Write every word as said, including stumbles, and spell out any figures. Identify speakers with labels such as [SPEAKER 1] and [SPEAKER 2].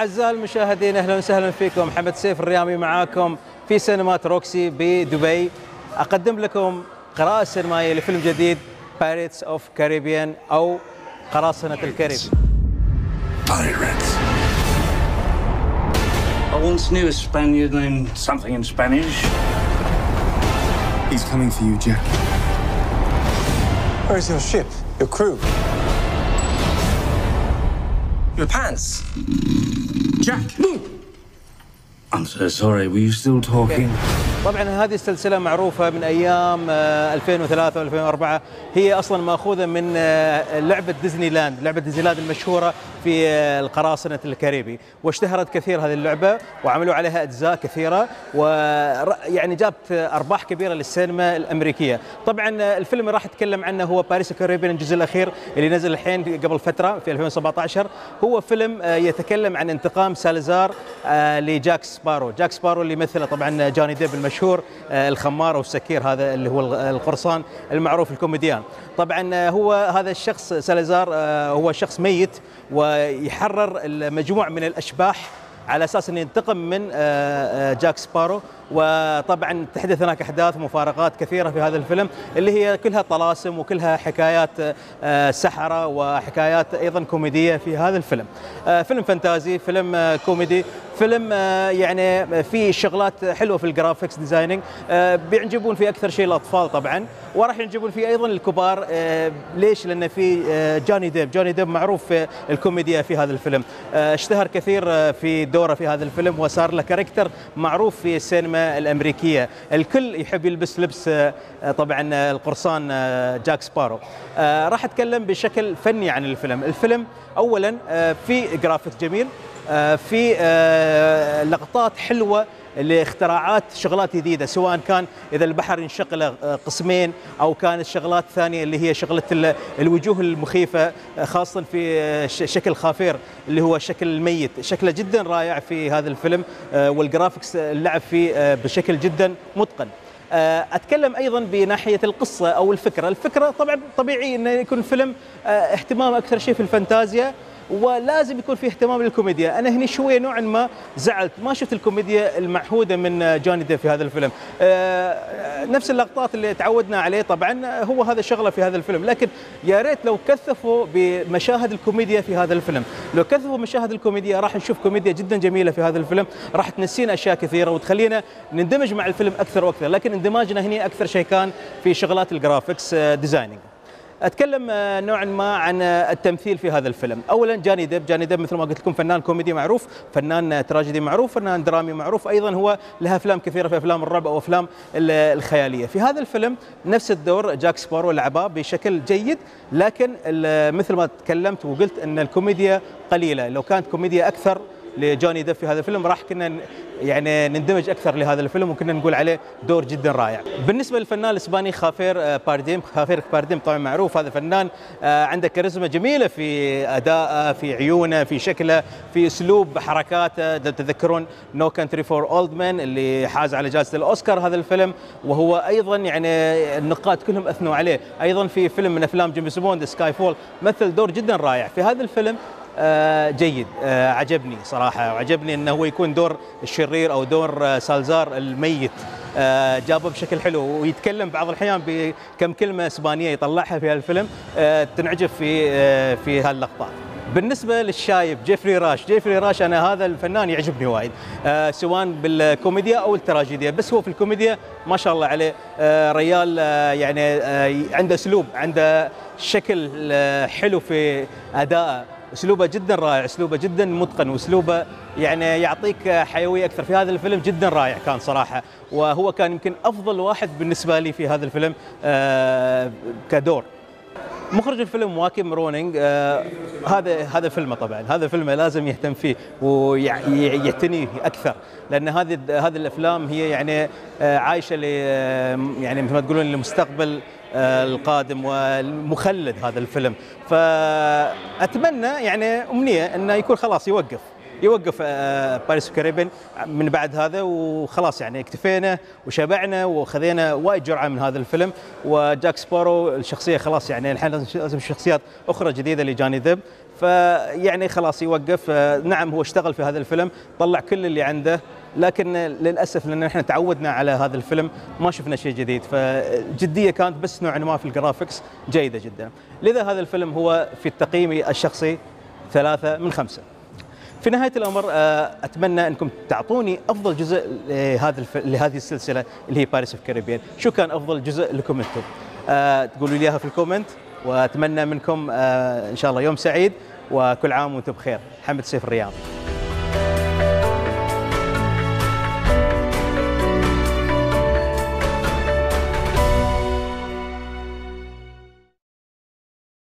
[SPEAKER 1] أعزائي المشاهدين، أهلا وسهلا فيكم. محمد سيف الريامي معاكم في سينمات روكسي بدبي. أقدم لكم قراءة سينمائية لفيلم جديد Pirates of Caribbean أو قراصنة الكاريبي.
[SPEAKER 2] Pirates. I once knew a Spaniard named something in Spanish.
[SPEAKER 3] He's coming for you, Jack.
[SPEAKER 4] Where's your ship? Your crew? Your pants?
[SPEAKER 3] Jack!
[SPEAKER 2] I'm so sorry, were you still talking?
[SPEAKER 1] طبعا هذه السلسلة معروفة من أيام ألفين وثلاثة وألفين وأربعة، هي أصلا مأخوذة من لعبة ديزني لاند، لعبة ديزني لاند المشهورة في القراصنة الكاريبي، واشتهرت كثير هذه اللعبة وعملوا عليها أجزاء كثيرة، ويعني جابت أرباح كبيرة للسينما الأمريكية. طبعا الفيلم راح أتكلم عنه هو باريس كاريبيان الجزء الأخير اللي نزل الحين قبل فترة في ألفين وسبعة عشر. هو فيلم يتكلم عن انتقام سالزار لجاك سبارو، جاك سبارو اللي مثله طبعا جوني ديب المشهور الخمار والسكير، هذا اللي هو القرصان المعروف الكوميديان. طبعا هو هذا الشخص سالزار هو شخص ميت ويحرر مجموعة من الأشباح على أساس أن ينتقم من جاك سبارو. وطبعا تحدث هناك أحداث ومفارقات كثيرة في هذا الفيلم اللي هي كلها طلاسم وكلها حكايات سحرة وحكايات أيضا كوميدية في هذا الفيلم. فيلم فانتازي، فيلم كوميدي، فيلم يعني في شغلات حلوة في الجرافيكس ديزايننج، بيعجبون فيه أكثر شيء الأطفال طبعا، وراح يعجبون فيه أيضا الكبار. ليش؟ لأن في جوني ديب، جوني ديب معروف في الكوميديا في هذا الفيلم، اشتهر كثير في دوره في هذا الفيلم وصار له كاركتر معروف في السينما الأمريكية. الكل يحب يلبس لبس طبعا القرصان جاك سبارو. راح أتكلم بشكل فني عن الفيلم. الفيلم أولا في جرافيك جميل، في لقطات حلوة لاختراعات شغلات جديدة، سواء كان إذا البحر ينشق قسمين أو كانت شغلات ثانية اللي هي شغلة الوجوه المخيفة، خاصة في شكل خافير اللي هو شكل الميت، شكله جدا رائع في هذا الفيلم، والجرافيكس اللعب فيه بشكل جدا متقن. أتكلم أيضا بناحية القصة أو الفكرة. الفكرة طبعا طبيعي أنه يكون فيلم اهتمام أكثر شيء في الفانتازيا، ولازم يكون فيه اهتمام للكوميديا. أنا هني شوية نوعا ما زعلت، ما شفت الكوميديا المعهودة من جوني ديب في هذا الفيلم. آه نفس اللقطات اللي تعودنا عليه طبعا هو هذا الشغلة في هذا الفيلم، لكن يا ريت لو كثفوا بمشاهد الكوميديا في هذا الفيلم. لو كثفوا مشاهد الكوميديا راح نشوف كوميديا جدا جميلة في هذا الفيلم، راح تنسينا أشياء كثيرة وتخلينا نندمج مع الفيلم أكثر وأكثر، لكن اندماجنا هني أكثر شيء كان في شغلات الجرافيكس ديزايننج. أتكلم نوعا ما عن التمثيل في هذا الفيلم. أولا جوني ديب، جوني ديب مثل ما قلت لكم فنان كوميدي معروف، فنان تراجيدي معروف، فنان درامي معروف، أيضا هو له أفلام كثيرة في أفلام الرعب أو أفلام الخيالية. في هذا الفيلم نفس الدور جاك سبارو لعبه بشكل جيد، لكن مثل ما تكلمت وقلت أن الكوميديا قليلة. لو كانت كوميديا أكثر لجوني ديب في هذا الفيلم راح كنا يعني نندمج اكثر لهذا الفيلم وكنا نقول عليه دور جدا رائع. بالنسبه للفنان الاسباني خافير بارديم، خافير بارديم طبعا معروف، هذا فنان عنده كاريزما جميله في ادائه، في عيونه، في شكله، في اسلوب حركاته. تتذكرون نو كانتري فور اولد مان اللي حاز على جائزه الاوسكار هذا الفيلم، وهو ايضا يعني النقاد كلهم اثنوا عليه. ايضا في فيلم من افلام جيمس بوند سكاي فول مثل دور جدا رائع. في هذا الفيلم آه جيد، آه عجبني صراحة، وعجبني أنه هو يكون دور الشرير أو دور سالزار الميت، آه جابه بشكل حلو، ويتكلم بعض الأحيان بكم كلمة إسبانية يطلعها في هالفيلم، آه تنعجب في آه في هاللقطات. بالنسبة للشايب جيفري راش، جيفري راش أنا هذا الفنان يعجبني وايد، آه سواء بالكوميديا أو التراجيديا، بس هو في الكوميديا ما شاء الله عليه، آه ريال آه يعني آه عنده أسلوب، عنده شكل آه حلو في أدائه، اسلوبه جدا رائع، اسلوبه جدا متقن، واسلوبه يعني يعطيك حيويه اكثر. في هذا الفيلم جدا رائع كان صراحه، وهو كان يمكن افضل واحد بالنسبه لي في هذا الفيلم آه كدور. مخرج الفيلم واكيم رونينج، آه هذا هذا فيلمه طبعا، هذا فيلمه لازم يهتم فيه ويعتني اكثر، لان هذه هذه الافلام هي يعني آه عايشه ل يعني مثل ما تقولون لمستقبل القادم والمخلد هذا الفيلم. فأتمنى يعني أمنية أنه يكون خلاص يوقف يوقف بايرتس اوف كاريبيان من بعد هذا، وخلاص يعني اكتفينا وشبعنا وخذينا وايد جرعه من هذا الفيلم. وجاك سبارو الشخصيه خلاص يعني الحين لازم شخصيات اخرى جديده لجوني ديب، فيعني خلاص يوقف. نعم هو اشتغل في هذا الفيلم، طلع كل اللي عنده، لكن للاسف لان احنا تعودنا على هذا الفيلم ما شفنا شيء جديد، فجديه كانت بس نوعا ما في الجرافيكس جيده جدا. لذا هذا الفيلم هو في تقييمي الشخصي ثلاثة من خمسة. في نهايه الامر اتمنى انكم تعطوني افضل جزء لهذا الف... لهذه السلسله اللي هي بايرتس اوف كاريبيان، شو كان افضل جزء لكم انتم؟ أه تقولوا لي اياها في الكومنت، واتمنى منكم أه ان شاء الله يوم سعيد وكل عام وانتم بخير. حمد سيف الرياض.